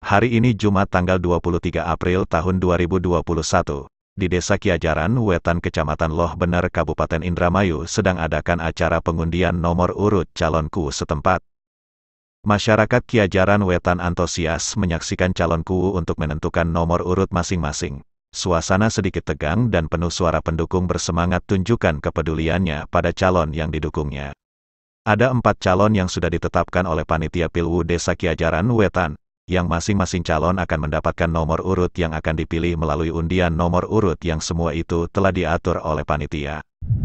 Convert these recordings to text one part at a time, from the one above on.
Hari ini Jumat tanggal 23 April tahun 2021, di Desa Kiajaran Wetan Kecamatan Loh Bener Kabupaten Indramayu sedang adakan acara pengundian nomor urut calonku setempat. Masyarakat Kiajaran Wetan antusias menyaksikan calonku untuk menentukan nomor urut masing-masing. Suasana sedikit tegang dan penuh suara pendukung bersemangat tunjukkan kepeduliannya pada calon yang didukungnya. Ada 4 calon yang sudah ditetapkan oleh Panitia Pilwu Desa Kiajaran Wetan, yang masing-masing calon akan mendapatkan nomor urut yang akan dipilih melalui undian nomor urut yang semua itu telah diatur oleh panitia.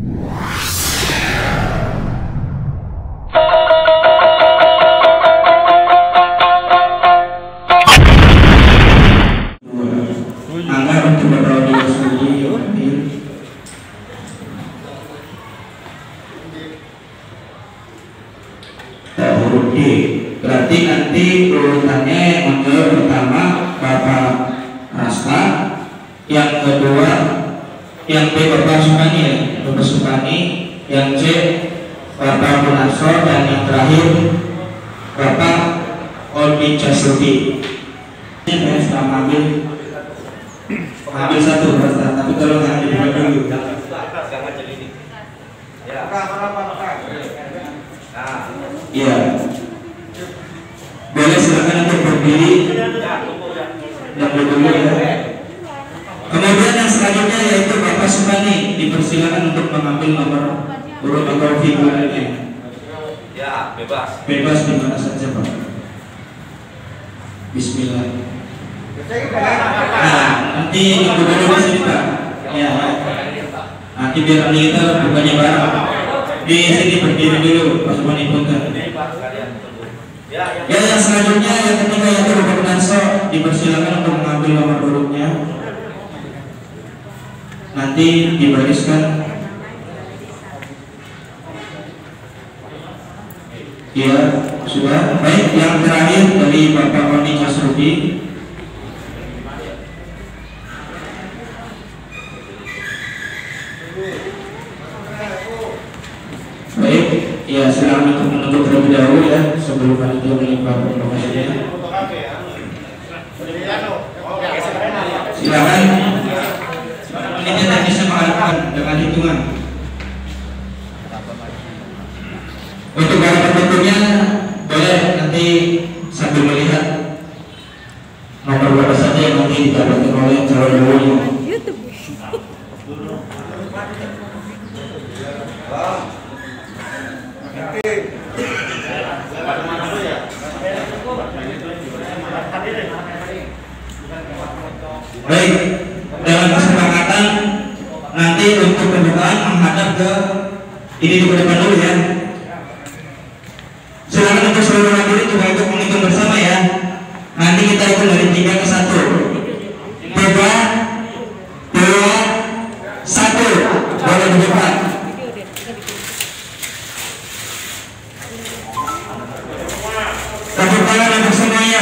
Huruf D. Berarti nanti urutannya yang pertama Bapak Rasta, yang kedua yang B Bapak Sukani, Bapak Sukani, yang C Bapak Munasor, dan yang terakhir Bapak Olmi Casuti. Ini saya sudah mengambil satu Rasta, tapi kalau nggak dibuat dulu. Iya. Boleh silakan untuk berdiri dan berdiri ya. Kemudian yang selanjutnya yaitu Bapak Sukani, dipersilakan untuk mengambil nomor urut atau figurnya. Ya, bebas. Bebas di mana saja Pak. Bismillah. Nah, nanti ibu dulu di sini Pak. Ya. Nanti biar kita bukannya bareng. Di sini berdiri dulu Pak Sukani punten. Ya, yang selanjutnya yang ketiga yaitu Bapak Munasor, dipersilakan untuk mengambil nomor urutnya. Nanti dibariskan. Ya, sudah. Baik, yang terakhir dari Bapak Olmi Casuti. Baik, ya silakan untuk menutup terlebih dahulu ya sebelum panitia melimpah informasinya. Silakan. Panitia tidak bisa mengarahkan dengan hitungan. Untuk para pendukungnya boleh nanti sambil melihat nomor berapa saja yang nanti didapatkan oleh calon dulunya. Baik, dalam kesepakatan nanti untuk pembukaan menghadap ke ini di depan dulu ya. Silakan untuk seluruh hadirin juga ikut menghitung bersama ya. Nanti kita hitung dari 3 ke 1. 3, 2, 1. Boleh di depan. Tepuk tangan untuk semuanya.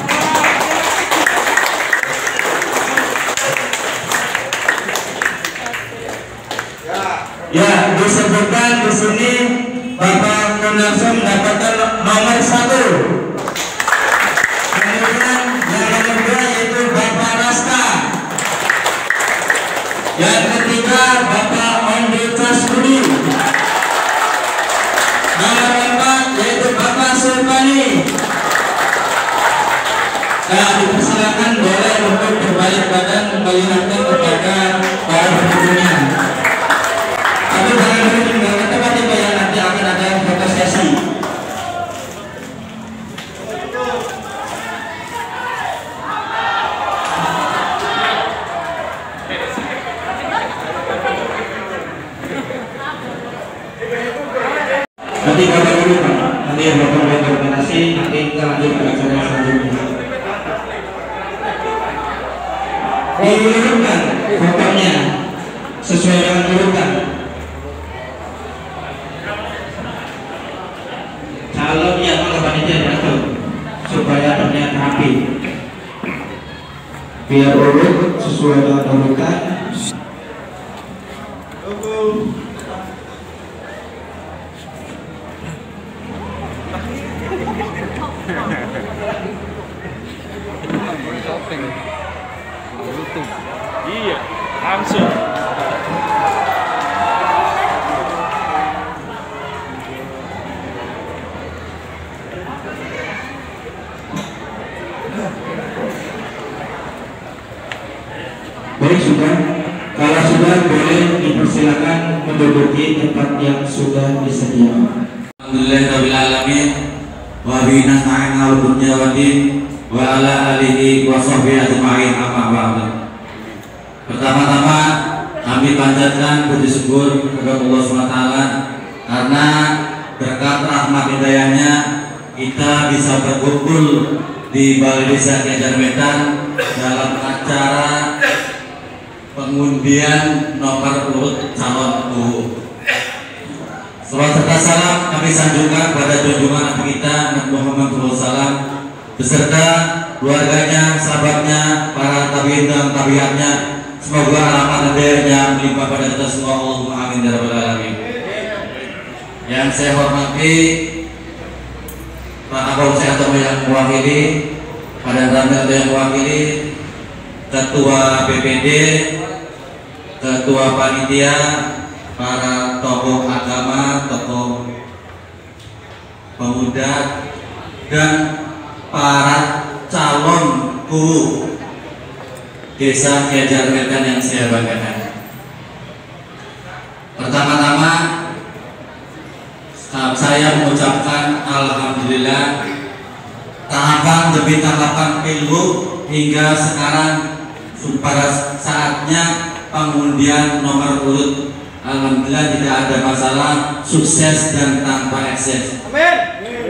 Ya, disebutkan di sini Bapak Munasor mendapatkan nomor 1. Kemudian yang nomor 2 yaitu Bapak Rasta. Yang ketiga Bapak Olmi Casuti. Nomor 4 yaitu Bapak Sukani. Nah, dipersilakan boleh untuk berbalik badan melihatkan kepada para pendukungnya. Tapi jangan berhenti tiba-tiba yang nanti akan ada foto sesi. Nanti Bapak dulu Pak, nanti Bapak berkoordinasi, nanti kita lanjut ke acara selanjutnya. Diurutkan fotonya sesuai dengan urutan. Calon yang oleh panitia diatur supaya terlihat rapi. Biar urut sesuai dengan urutan. syuting YouTube. Iya, langsung. Baik, sudah. Kalau sudah, boleh dipersilakan menduduki tempat yang sudah disediakan. Alhamdulillahirrahmanirrahim. Wa bihi nasta'in 'ala dunya wa din wa ala alihi wa sahbihi ajma'in, amma ba'du. Pertama-tama kami panjatkan puji syukur kepada Allah SWT karena berkat rahmat hidayahnya kita bisa berkumpul di Balai Desa Ki Hajar Wetan dalam acara pengundian nomor urut calon UU. Salawat serta salam kami sanjungkan pada junjungan Nabi kita Nabi Muhammad SAW beserta keluarganya, sahabatnya, para tabi'in dan tabi'atnya. Semoga rahmat dan hidayahnya melimpah pada kita semua. Allahumma amin ya rabbal alamin. Yang saya hormati Pak Kapolsek atau yang mewakili, pada Ramil atau yang mewakili, Ketua BPD, Ketua Panitia, para tokoh agama, tokoh pemuda, dan para calon guru Desa Ki Hajar Wetan yang saya banggakan. Pertama-tama saya mengucapkan alhamdulillah tahapan demi tahapan ilmu hingga sekarang pada saatnya pengundian nomor urut. Alhamdulillah tidak ada masalah, sukses dan tanpa ekses. Amin.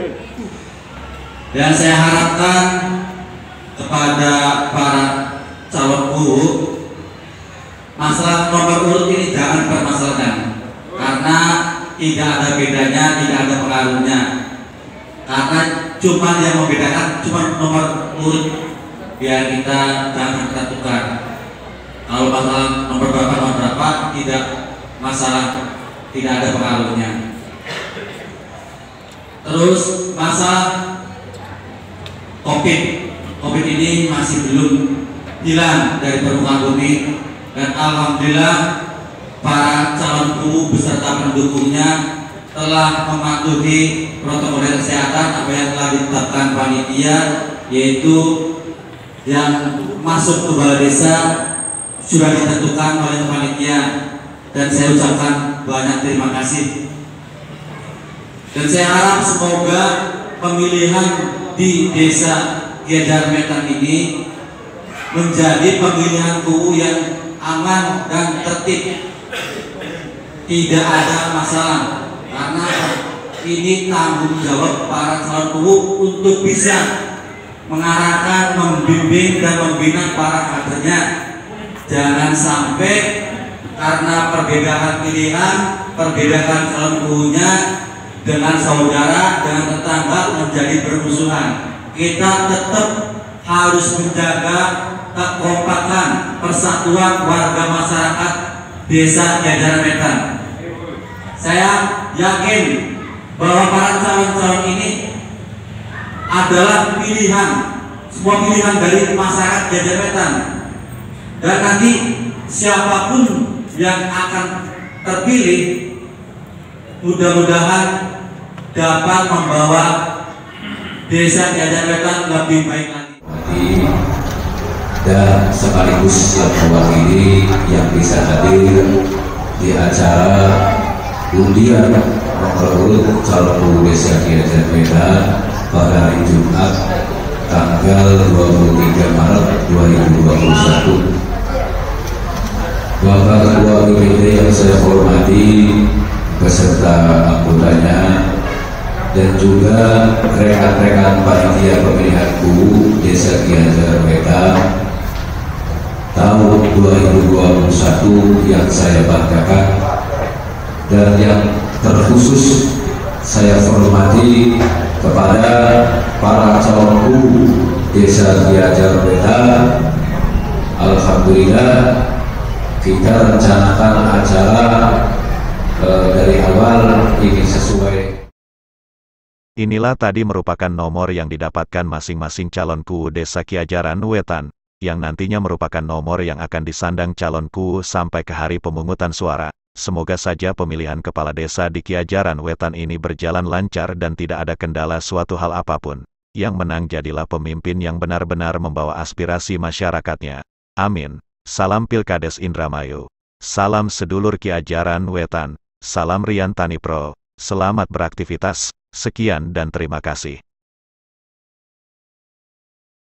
Dan saya harapkan kepada para calon guru, masalah nomor urut ini jangan permasalahkan, karena tidak ada bedanya, tidak ada pengaruhnya. Karena cuma yang membedakan cuma nomor urut, biar kita jangan kita tukar. Kalau masalah nomor berapa tidak masalah, tidak ada pengaruhnya. Terus masalah COVID ini masih belum hilang dari permukaan bumi, dan alhamdulillah para calon guru beserta pendukungnya telah mematuhi protokol kesehatan apa yang telah ditetapkan panitia, yaitu yang masuk ke balai desa sudah ditentukan oleh panitia. Dan saya ucapkan banyak terima kasih. Dan saya harap semoga pemilihan di Desa Ki Hajar Wetan ini menjadi pemilihan guru yang aman dan tertib, tidak ada masalah, karena ini tanggung jawab para calon guru untuk bisa mengarahkan, membimbing dan membina para kadernya. Jangan sampai karena perbedaan pilihan, perbedaan calon gurunya dengan saudara, dengan tetangga menjadi bermusuhan. Kita tetap harus menjaga kekompakan, persatuan warga masyarakat Desa Ki Hajar Wetan. Saya yakin bahwa para calon-calon ini adalah pilihan, semua pilihan dari masyarakat Ki Hajar Wetan. Dan nanti siapapun yang akan terpilih, mudah-mudahan dapat membawa Desa Ki Hajar Wetan lebih baik lagi. Dan sekaligus yang mewakili yang bisa hadir di acara undian nomor urut calon guru Desa Ki Hajar Wetan pada hari Jumat tanggal 23 Maret 2021. Bapak Ketua BPD yang saya hormati beserta anggotanya dan juga rekan-rekan panitia pemilihan guru Desa Ki Hajar Wetan tahun 2021 yang saya banggakan, dan yang terkhusus saya hormati kepada para calon guru Desa Ki Hajar Wetan. Alhamdulillah kita rencanakan acara dari awal ini sesuai. Inilah tadi merupakan nomor yang didapatkan masing-masing calon guru Desa Ki Hajar Wetan. yang nantinya merupakan nomor yang akan disandang calon KUU sampai ke hari pemungutan suara. Semoga saja pemilihan kepala desa di Kiajaran Wetan ini berjalan lancar dan tidak ada kendala suatu hal apapun. Yang menang jadilah pemimpin yang benar-benar membawa aspirasi masyarakatnya. Amin. Salam Pilkades Indramayu. Salam sedulur Kiajaran Wetan. Salam Rian Tani Pro. Selamat beraktivitas. Sekian dan terima kasih.